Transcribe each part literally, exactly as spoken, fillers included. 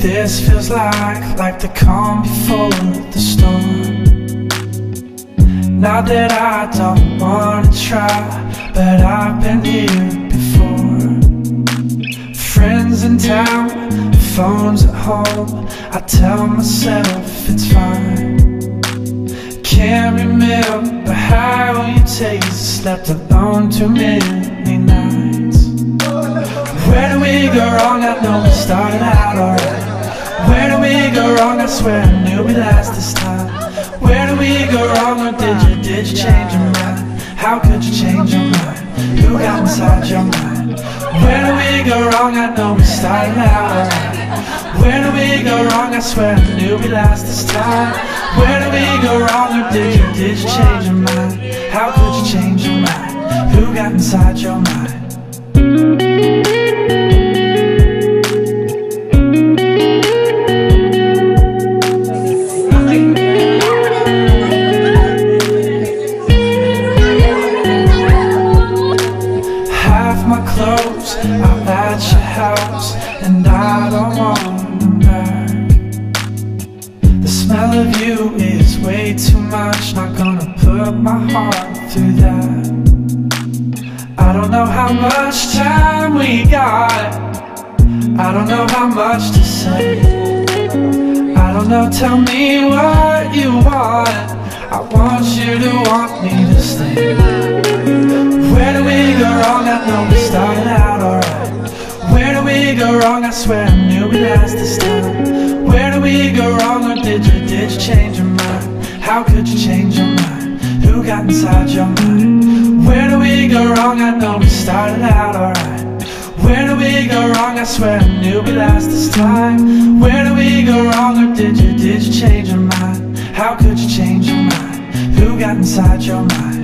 This feels like, like the calm before the storm. Not that I don't wanna try, but I've been here before. Friends in town, phones at home, I tell myself it's fine. Can't remember how you taste, slept alone too many nights. Where do we go wrong? I know we started out alright. Where do we go wrong? I swear I knew we'd last this time. Where do we go wrong? Or did you, did you change your mind? How could you change your mind? Who got inside your mind? Where do we go wrong? I know we started out alright. Where do we go wrong? I swear I knew we'd last this time. Where do we go wrong? Or did you, did you change your mind? How could you change your mind? Who got inside your mind? Out at your house, and I don't want them back. The smell of you is way too much, not gonna put my heart through that. I don't know how much time we got, I don't know how much to say. I don't know, tell me what you want, I want you to want me to stay. Where do we go wrong? I know we started out alright. Where do we go wrong? I swear I knew we'd last this time. Where do we go wrong? Or did you, did you change your mind? How could you change your mind? Who got inside your mind? Where do we go wrong? I know we started out alright. Where do we go wrong? I swear I knew we'd last this time. Where do we go wrong? Or did you, did you change your mind? How could you change your mind? Who got inside your mind?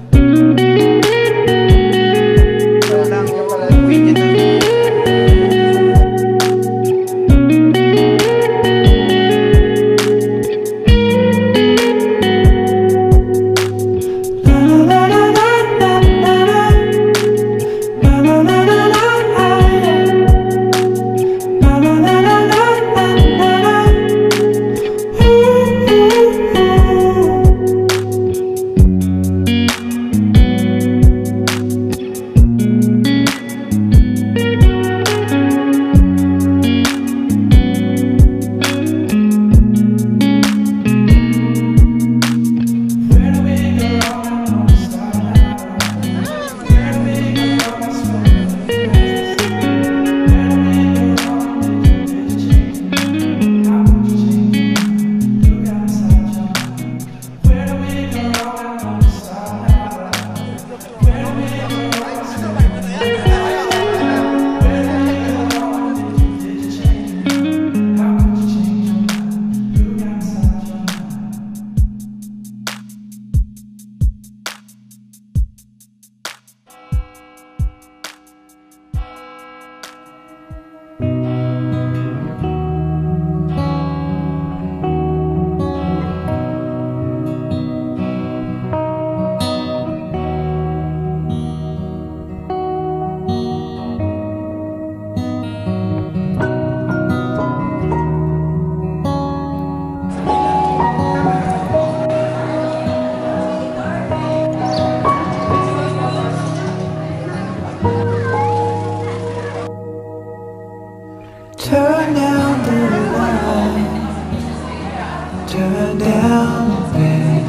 Turn down the light, turn down the bed,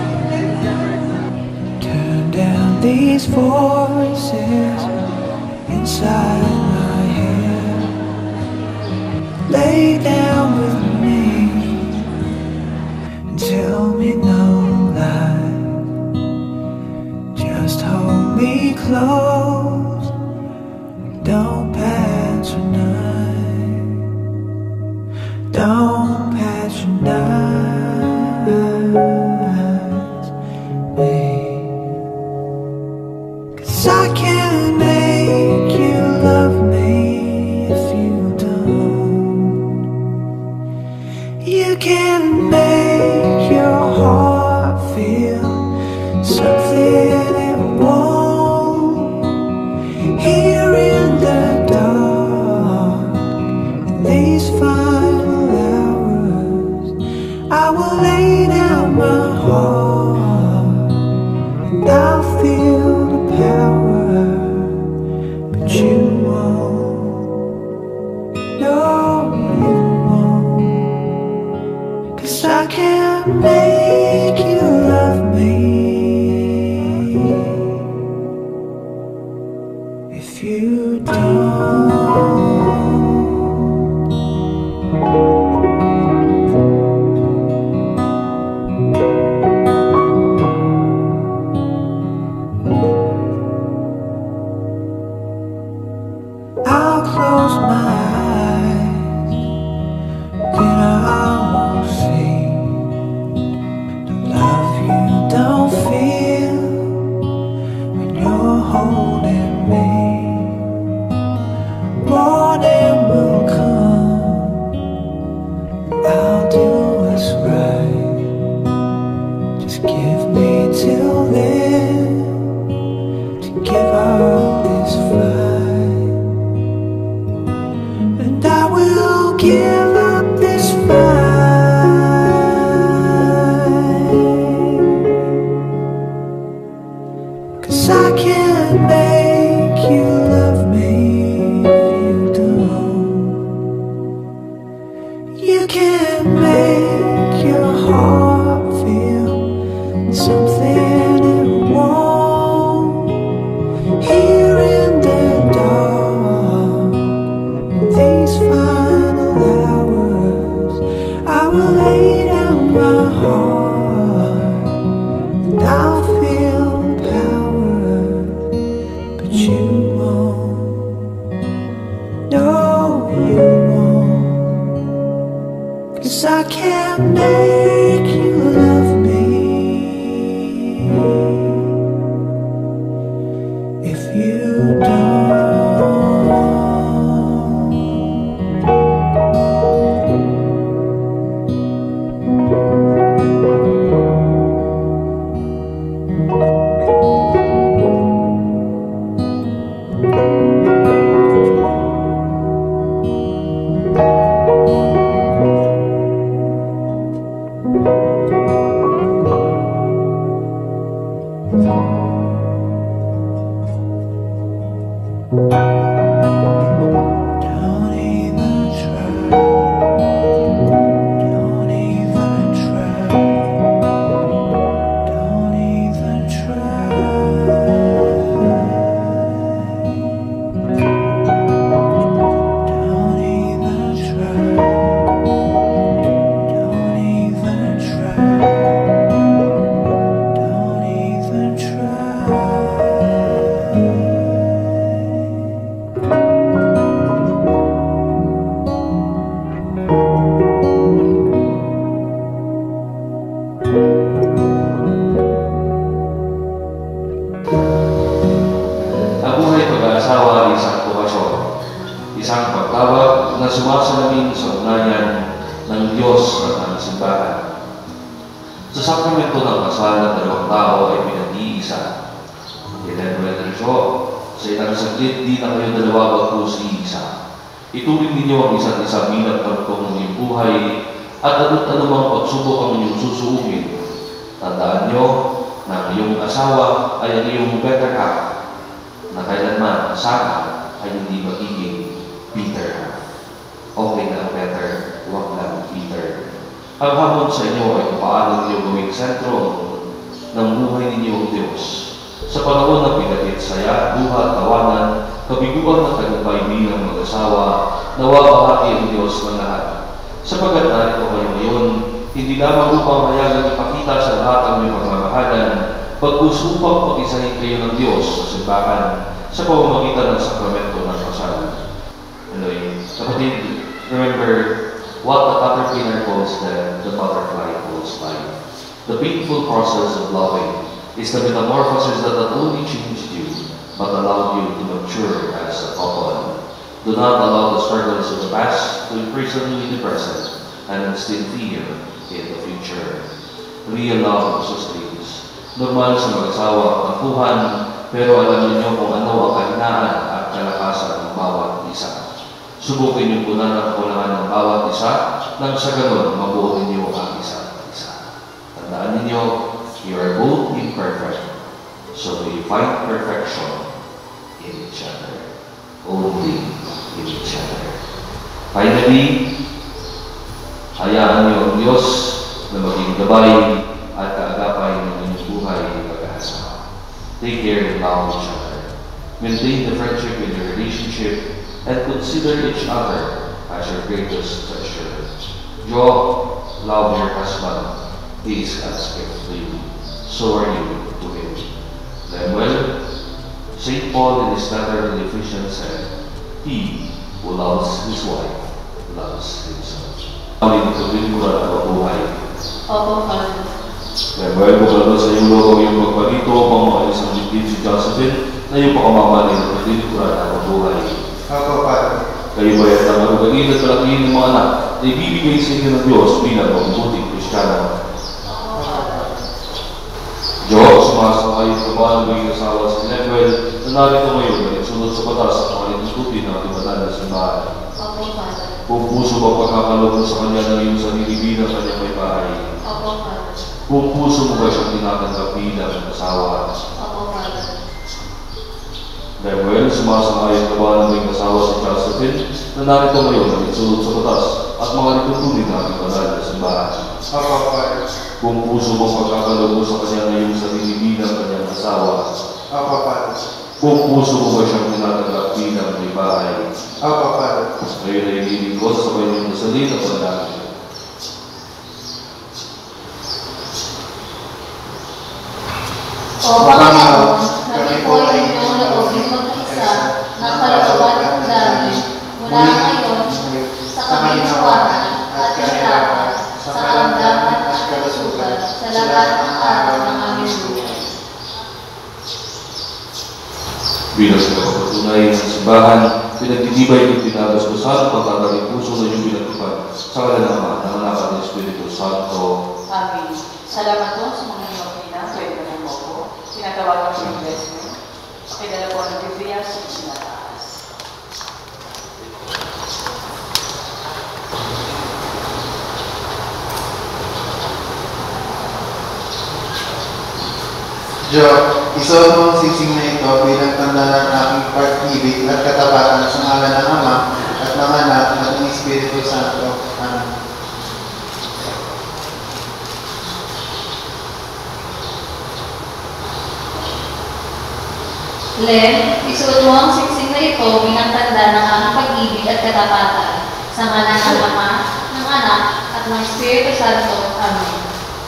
turn down these voices inside my head. Lay down with me and tell me no lie. Just hold me close, don't patronize. Don't patronize me, 'cause I can't make you love me if you don't. You can make your heart feel something it won't. Here in the dark, in these final willing to give up this fight, and I will give up this fight, 'cause I can't make you love me if you don't. You can't make your heart feel something it won't. Here in the dark, these final hours, I will lay down my heart, and I'll feel power, but you won't. No, you won't, 'cause I can't make you love me if you don't. Don't even try. Don't even try. Don't even try. Don't even try. Don't even try. Don't even try. Ang buhay pag-aasawa ay isang bukasyon, isang pagtawag na sumasalamin sa ugnayan ng Diyos at ng simbahan. Sa sakramento ng kasal ng dalawang tao ay pinag-iisa. Ilan-ilan siya, sa ilang saglit di na kayo dalawa bagkus iisa. Ituring ninyo ang isa't isa bilang tagpong ng iyong buhay at ano't anumang pagsubok ang inyong susuungin. Tandaan nyo na ang iyong asawa ay ang iyong better half, na kailanman sana ay hindi magiging bitter half. Okay na better, huwag lang bitter. Ang hamon sa inyo ay kung paano ninyo gawing sentro ng buhay ninyo ang Diyos. Sa panahon ng pinagit, saya, buhat, tawanan, kabiguan ng tagumpay bilang mag-asawa, nawa bahagi ang Diyos ng lahat. Sapagkat narito kayo ngayon, hindi lamang upang hayagang ipakita sa lahat ang iyong pagmamahalan, pagkus upang pag-isahin kayo ng Diyos sa simbahan sa pamamagitan ng sakramento ng kasal. Anyway, kapatid, remember what the caterpillar calls death, the butterfly calls life. The painful process of loving is the metamorphosis that not only changed you, but allowed you to mature as a couple. Do not allow the struggles of the past to imprison you in the present and instill fear in the future. Real love sustains. Normal sa mag-asawa ang tampuhan, pero alam niyo kung ano ang kahinaan at kalakasan ng bawat isa. Subukin niyo punan ang kakulangan ng bawat isa, nang sa ganon mabuo ninyo ang isa't isa. Tandaan ninyo, you are both imperfect, so we find perfection in each other. Only in each other. Finally, hayaan niyo ang Diyos na maging gabay at kaagapay ng inyong buhay pag-aasawa. Take care and love each other. Maintain the friendship in your relationship and consider each other as your greatest treasure. Joe, love your husband. He is God's gift to you. So are you to him. Lemuel, Saint Paul in his letter to the Ephesians said, he who loves his wife loves himself. Amin ito din mula na mabuhay. Opo, Father. Lemuel, bukala sa iyong loob ang iyong pagpalito upang makaalis ang dibdib si Josephine na iyong pakamamanin at pagdilikuran na mabuhay. Opo, Father. Kayo ba yan ang marugagin at palakihin ng mga anak na ibibigay sa inyo ng Diyos bilang mabuting Kristiyano? Opo, Father. Diyos, sumasang-ayon ka ba ng maging asawa si Lemuel na narito ngayon na nagsunod sa batas at mga nitututin ng ating banal na simbahan? Opo, Father. Kung puso ba pagkakaloob mo sa kanya ng iyong sarili bilang kanyang may bahay? Opo, Father. Kung puso mo ba siyang tinatanggap bilang asawa? Opo, Father. Lemuel, sumasang-ayon ka ba ng maging asawa si Josephine na narito ngayon na nagsunod sa batas at mga nitutunin ng ating banal na simbahan? Opo, Father. Kung puso mo pagkakaloob mo sa kanya ng iyong sarili bilang kanyang asawa? Opo, Father. Kung puso mo ba siyang tinatanggap bilang may bahay? Opo, Father. Ngayon ay hinihiling ko sa sabay niyong nasalin at panalangin. O Panginoon, kami po ay inyong loobin mag-isa ng kalooban at dami mula ngayon sa kabinsuwanan at kahirapan, sa kalamdaman at kalusugan, sa lahat ng araw ng aming buhay. Bilang sa kapatunayan ng simbahan, pinagtitibay ng pinagdaskusan ang pagkakaling puso na iyong pinagtupad sa kalalaman ng anak at ng Espiritu Santo. Amen. Salamat po sa mga inyong pina, pwede na mo po. Tinatawagan ko yung investment. Pakidala po ng Biblia sa sinataas. Jo, isuot mo ang singsing na ito bilang tanda ng aking pag-ibig at katapatan sa ngalan ng Ama at ng Anak at ng Espiritu Santo. Amen. Len, isuot mo ang singsing na ito bilang tanda ng aking pag-ibig at katapatan sa ngalan ng Ama, ng Anak at ng Espiritu Santo. Amen.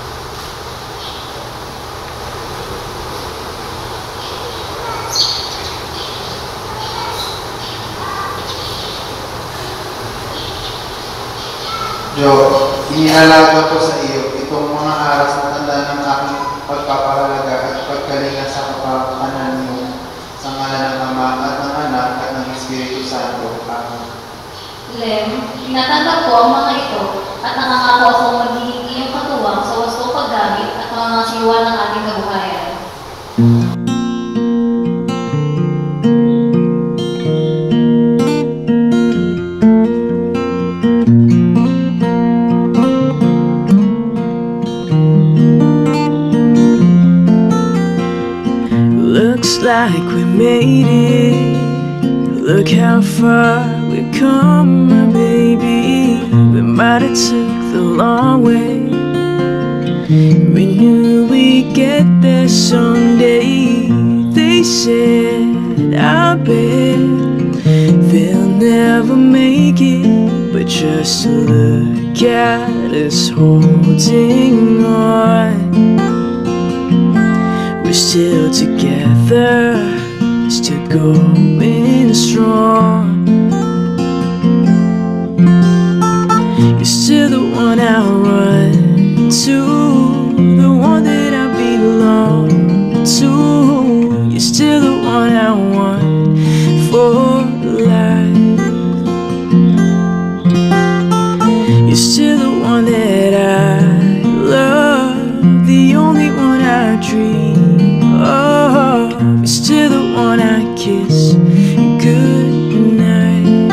Jo, inialaga ko sa iyo itong mga aras na tanda ng aking pagpapahalaga at pagkalinga sa kapakanan mo sa ngalan ng Ama at ng Anak at ng Espiritu Santo. Amen. Lem, tinatanggap ko ang mga ito at nakangako akong magiging iyong katuwang sa wastong paggamit at mga siwa ng ating kabuhayan. Looks like we made it. Look how far we've come, my baby. We might have took the long way. We knew we'd get there someday. They said, I bet they'll never make it, but just look at us holding on. We're still together, still going strong. You're still the one I run to, the one that I belong to. You're still the one I want for life. You're still the one that I love, the only one I dream. Oh, you're still the one I kiss goodnight.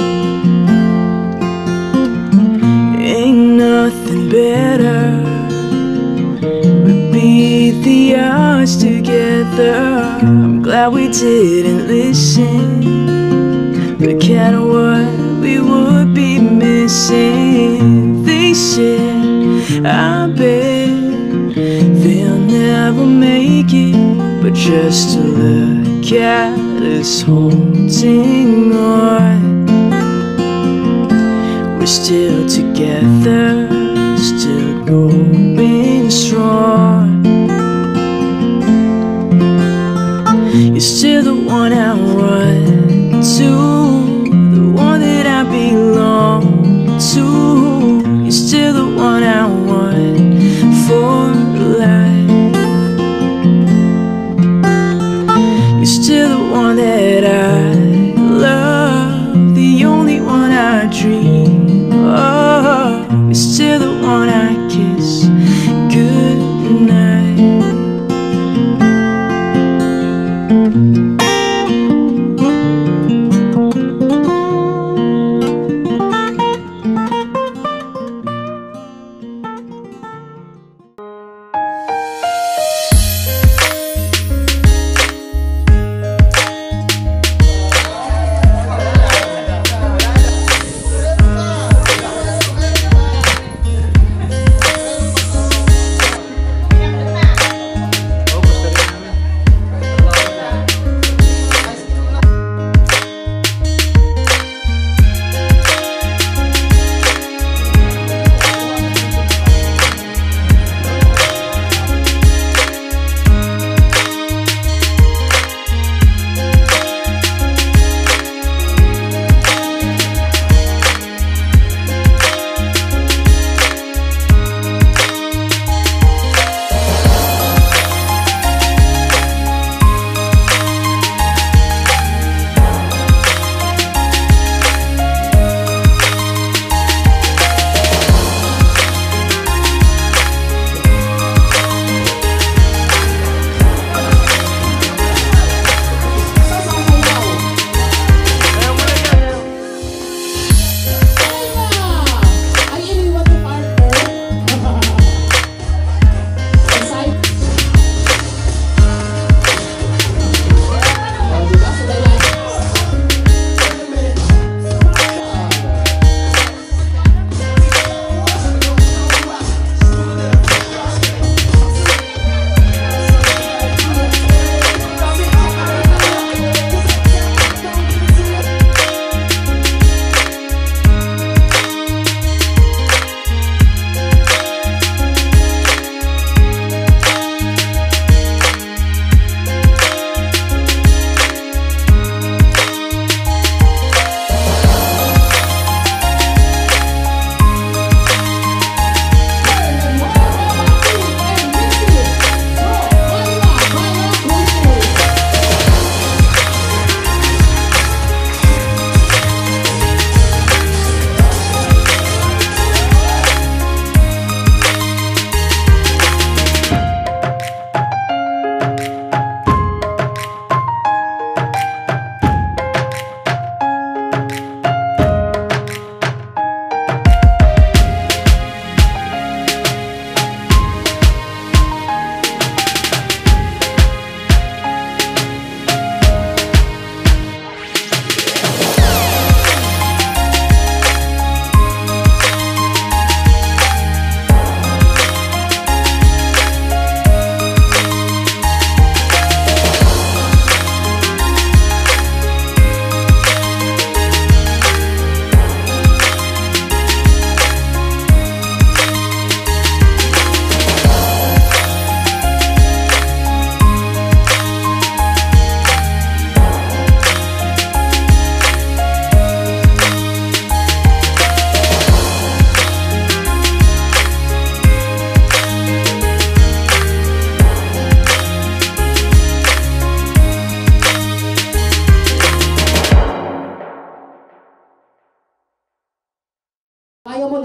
Ain't nothing better. We beat the odds together. I'm glad we didn't listen. Look at what we would be missing. They said, I bet they'll never make it, but just to look at us holding on. We're still together, still going strong. You're still the one I run to, the one that I belong to. You're still the one I want for life. You're still the one that I love, the only one I dream. Oh, you're still the one I kiss goodnight.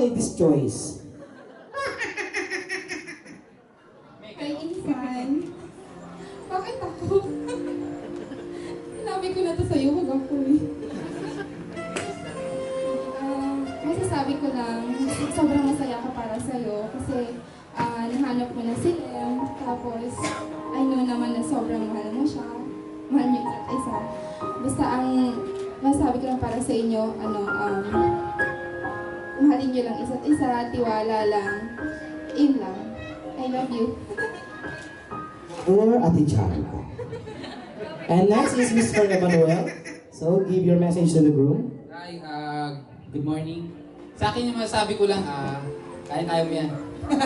lady's choice. Kay Insan. Bakit ako? Sinabi ko na to sa'yo, wag ako eh. Uh, masasabi ko lang, sobrang masaya ka para sa'yo kasi uh, nahanap mo na si Lem, tapos I know naman na sobrang mahal mo siya. Mahal niyo isa't isa. Basta ang masasabi ko lang para sa inyo, ano, um, mahalin niyo lang isa't isa, tiwala lang, aim lang. I love you. Or Ate Chara. And next is Mister Emanuel. So, give your message to the groom. Hi, uh, good morning. Sa akin yung masasabi ko lang, ah, uh, kaya-kaya mo yan.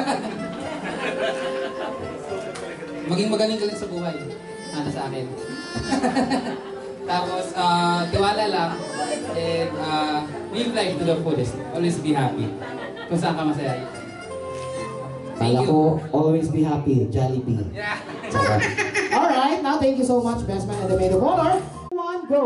Maging magaling ka lang sa buhay. Ano sa akin. Tapos, uh, tiwala lang. And uh, live life to the fullest. Always be happy. Kung saan ka masaya. Thank Kala you. ko, always be happy, Jollibee. Yeah. Alright, now thank you so much, best man and the maid of honor. Come on, go!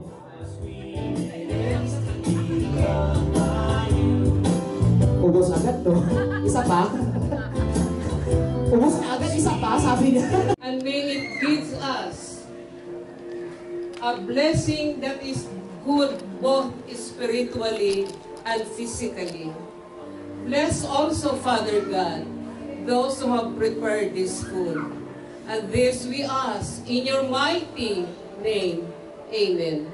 Ubus agad, no? Isa pa? Ubus na agad, isa pa, sabi niya. And may it gives us a blessing that is good both spiritually and physically. Bless also, Father God, those who have prepared this food. And this we ask in your mighty name. Amen.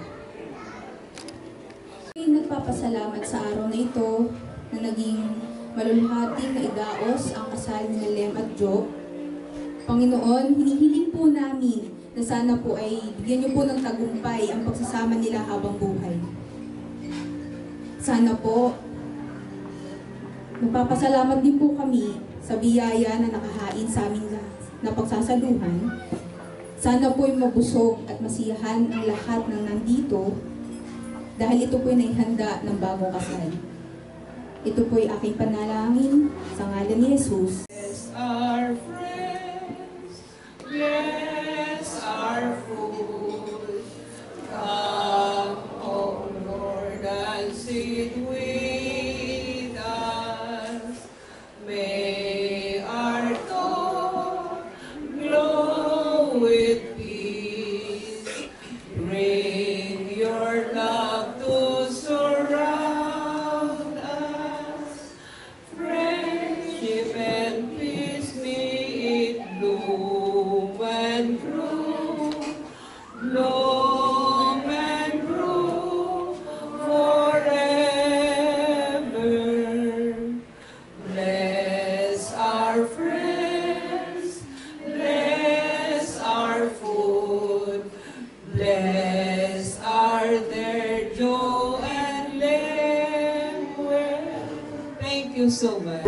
Nagpapasalamat sa araw na ito na naging malulhating na idaos ang kasal ni Lem at Joe. Panginoon, hinihiling po namin na sana po ay bigyan niyo po ng tagumpay ang pagsasama nila habang buhay. Sana po, magpapasalamat din po kami sa biyaya na nakahain sa amin na pagsasaluhan. Sana po ay mabusog at masiyahan ang lahat ng nandito dahil ito po ay naihanda ng bagong kasal. Ito po ay aking panalangin sa ngalan ni Jesus. Bless our friends, bless our food. Come, O Lord, and sit with us. May our thought glow with peace. Bring your love to surround us. Friendship and peace may it bloom and grow, bloom and grow forever. Bless our friends, bless our food, bless our their Joe and Lemuel. Thank you so much.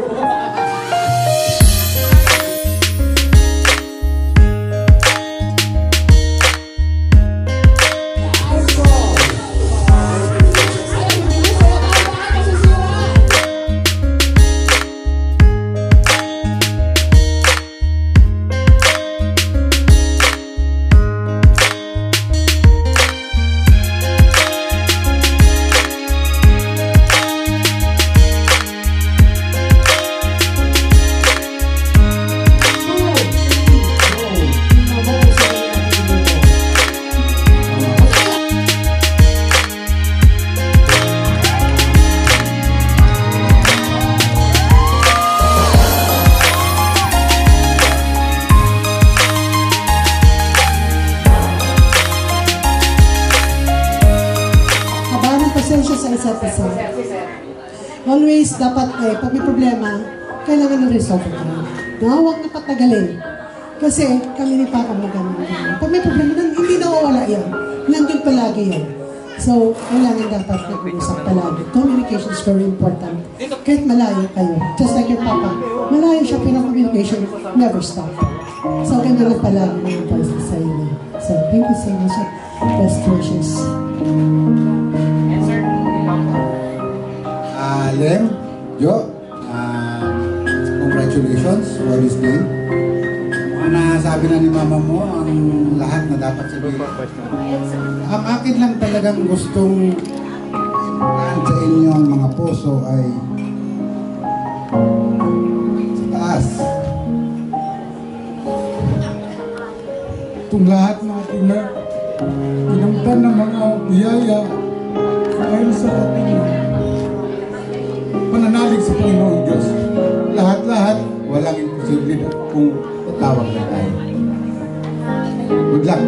Pasensya sa isa't isa. Always dapat eh, pag may problema, kailangan na-resolve ka. No, huwag na patagalin. Kasi kami ni Papa mo ganun. Pag may problema, hindi nawawala yan. Nandun palagi yan. So, kailangan dapat nag-uusap palagi. Communication is very important. Kahit malayo kayo. Just like your Papa. Malayo siya, pero communication never stop. So, ganda na palagi na yung person sa inyo. So, thank you so much. Best wishes. Uh, Lem, Jo, uh, congratulations for this day. Mukhang nasabi na ni mama mo ang lahat na dapat sabihin. Ang akin lang talagang gustong sa inyong mga puso ay sa taas. Itong lahat na pina, pinamtan ng mga biyaya dahil sa ating pananalig sa Panginoong Diyos. Lahat-lahat, walang imposible na kung tatawag na tayo. Good luck.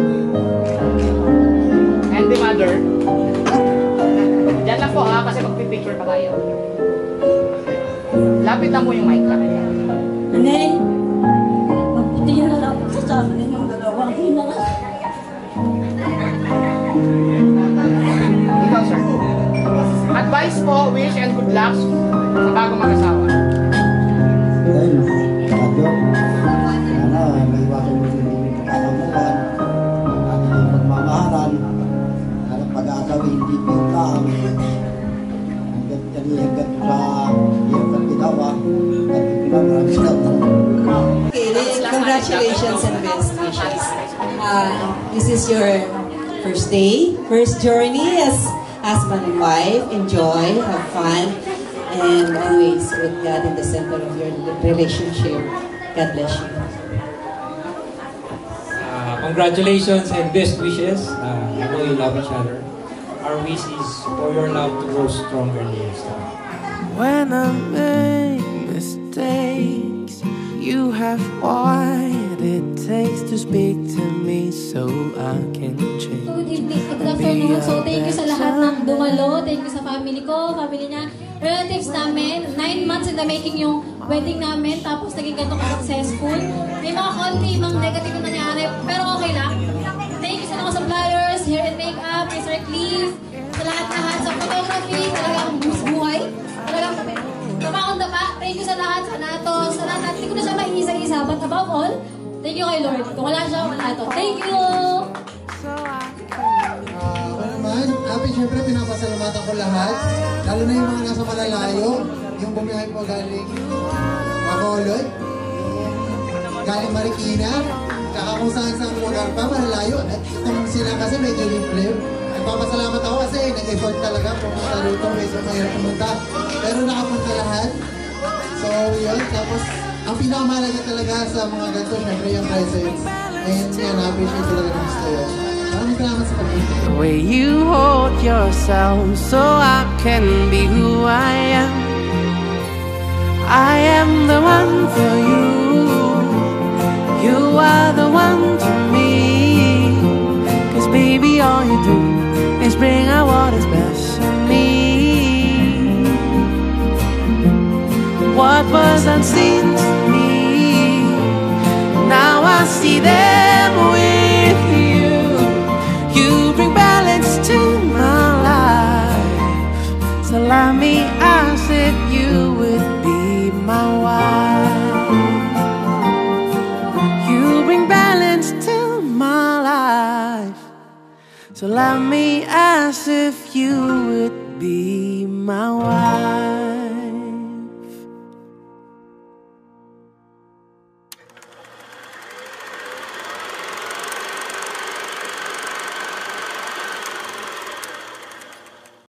And the mother, dyan lang po ha, kasi magpipicture pa tayo. Lapit lang po yung mic lang. Neng, magputi na lang sa sabi ng dalawang hina. Ikaw, sir. Advice po, wish, and good luck sa bagong mag-asawa. Dahil, Father, sana may iwasan mo sa hindi pagkakamukan, ating ang pagmamahalan, at pag-aasawa hindi pintaang, hanggang kani hanggang sa iyong pagkinawa, at pinamaraming salamat. Okay, congratulations and best wishes. Uh, this is your first day, first journey as husband and wife. Enjoy, have fun, and always put God in the center of your relationship. God bless you. Uh, congratulations and best wishes. Uh, I know you love each other. Our wish is for your love to grow stronger and stronger. When I make mistakes, you have what it takes to speak to me so I can change. Good evening, good afternoon. So thank you sa lahat ng dumalo. Thank you sa family ko, family niya, relatives namin. Nine months in the making yung wedding namin, tapos naging ganito ka-successful. May mga konti, mga negative na nangyari, pero okay lang. Thank you sa mga suppliers, hair and makeup, Mister Cliff, sa lahat-lahat, sa photography, talagang buhay. Talagang kamakon na pa. Thank you sa lahat, sa nato, sa lahat. Hindi ko na siya maiisa-isa, but above all, thank you kay Lord. Kung wala siya, wala ito. Thank you! Ako naman, happy, syempre pinapasalamatan ko lahat. Lalo na yung mga nasa malalayo, yung bumiyahe po galing Bacolod, galing Marikina, tsaka kung saan-saan lugar pa, malalayo. At itong sila kasi medyo live-live. Nagpapasalamat ako kasi nag-effort talaga pumunta rito, medyo mahirap pumunta. Pero nakapunta lahat. So yun, tapos ang pinakamahalaga talaga sa mga ganito, syempre yung presence. And yan, na-appreciate talaga ng gusto yun. Maraming salamat sa pag-ibig. The way you hold yourself so I can be who I am. I am the one for you. You are the one for me. Cause baby all you do is bring out what is best in me. What was unseen to me, now I see them with you. You bring balance to my life, so love me as if you would be my wife. You bring balance to my life, so love me as if you would be my wife.